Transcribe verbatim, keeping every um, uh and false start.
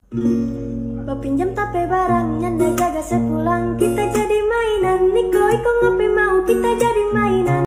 Pinjam tape barangnya, jaga sepulang kita jadi mainan. Niko iko ngopi mau kita jadi